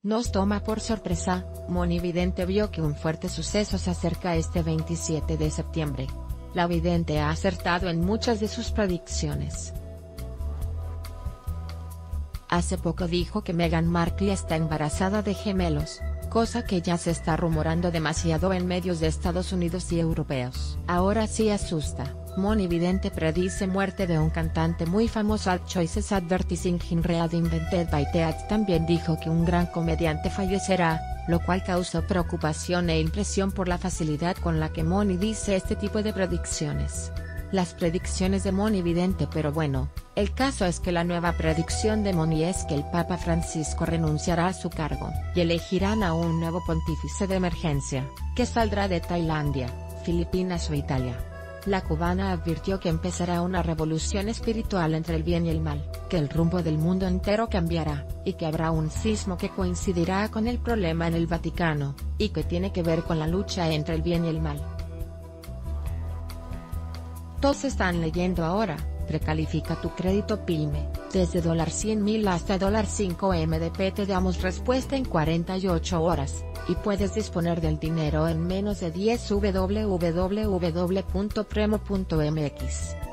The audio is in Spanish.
Nos toma por sorpresa, Moni Vidente vio que un fuerte suceso se acerca este 27 de septiembre. La vidente ha acertado en muchas de sus predicciones. Hace poco dijo que Meghan Markle está embarazada de gemelos, cosa que ya se está rumorando demasiado en medios de Estados Unidos y europeos. Ahora sí asusta. Moni Vidente predice muerte de un cantante muy famoso. Ad Choices Advertising in Read Invented by Teat también dijo que un gran comediante fallecerá, lo cual causó preocupación e impresión por la facilidad con la que Moni dice este tipo de predicciones. Las predicciones de Moni Vidente. Pero bueno, el caso es que la nueva predicción de Moni es que el Papa Francisco renunciará a su cargo, y elegirán a un nuevo pontífice de emergencia, que saldrá de Tailandia, Filipinas o Italia. La cubana advirtió que empezará una revolución espiritual entre el bien y el mal, que el rumbo del mundo entero cambiará, y que habrá un sismo que coincidirá con el problema en el Vaticano, y que tiene que ver con la lucha entre el bien y el mal. Todos están leyendo ahora. Precalifica tu crédito PYME, desde $100,000 hasta $5M te damos respuesta en 48 horas, y puedes disponer del dinero en menos de 10. www.premo.mx